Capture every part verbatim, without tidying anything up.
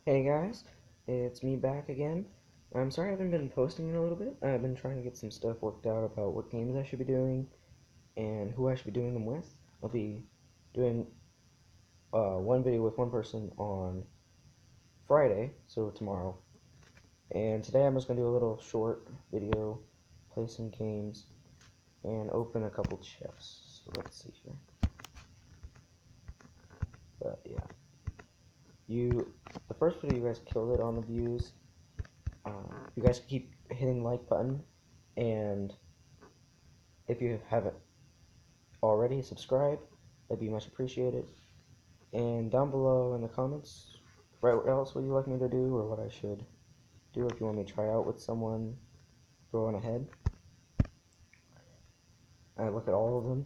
Hey guys, it's me back again. I'm sorry I haven't been posting in a little bit. I've been trying to get some stuff worked out about what games I should be doing and who I should be doing them with. I'll be doing uh, one video with one person on Friday, so tomorrow. And today I'm just going to do a little short video, play some games, and open a couple chests. So let's see here. But yeah. You, the first video you guys killed it on the views. Uh, you guys keep hitting the like button, and if you haven't already, subscribe. That'd be much appreciated. And down below in the comments, write what else would you like me to do, or what I should do. If you want me to try out with someone, go on ahead. I look at all of them.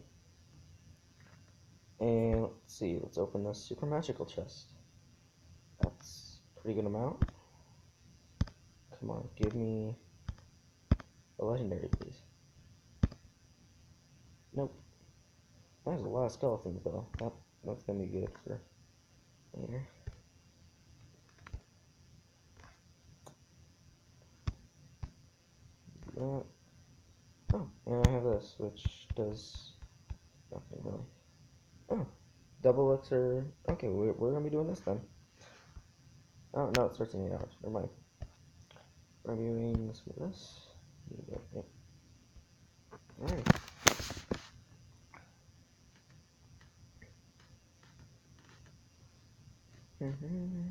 And let's see, let's open this super magical chest. That's a pretty good amount. Come on, give me a legendary, please. Nope. There's a lot of skeletons, though. That, that's gonna be good for later. That. Oh, and I have this, which does nothing really. Oh, double elixir. Okay, we're, we're gonna be doing this then. Oh, no, it starts in eight hours. Never mind. We're gonna be doing some of this. Yep. Alright. Mm-hmm.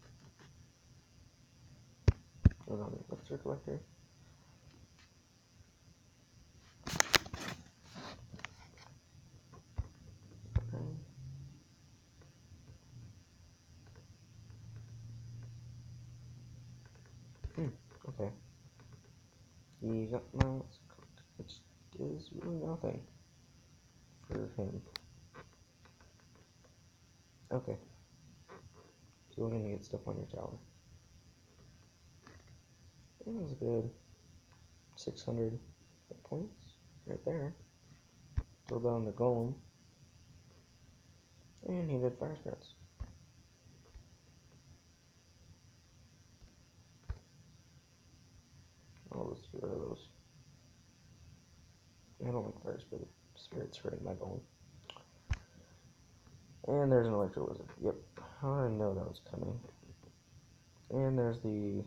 Hold on, elixir collector. Okay. Hmm, okay. He got mouse, which is really nothing for him. Okay. So we're gonna get stuff on your tower. That was a good six hundred hit points right there. Throw down the golem. And he did fire spirits. I'll just get rid of those. I don't like fire spirit, spirits hurting my golem. And there's an electro wizard. Yep. How did I know that was coming? And there's the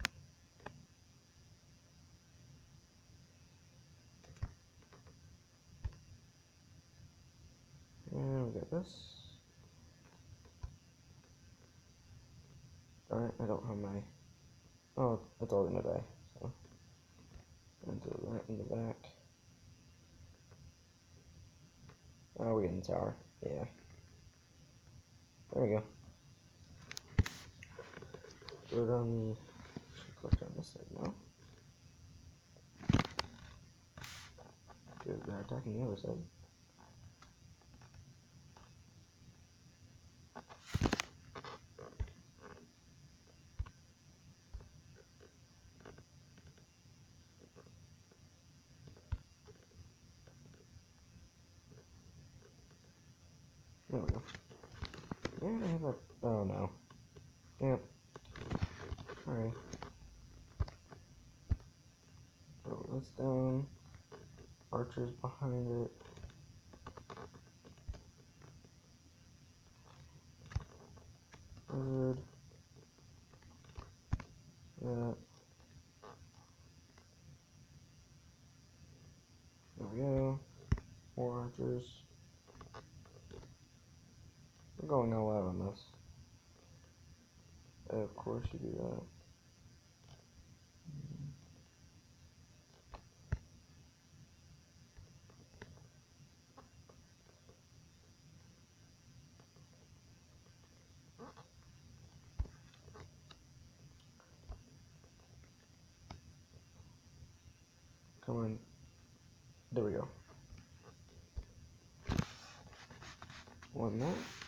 and we got this. Alright, I don't have my oh, it's all gonna die. So I'm gonna do that in the back. Oh, we're getting the tower. Yeah. There we go. Put it on the click on this side now. Good, they're attacking the other side. There we go. Yeah, I have a oh no. Yep. Alright. Throw this down. Archers behind it. Wizard. That. There we go. More archers. We're going all out on this. Of course you do that. Come on. There we go. One more.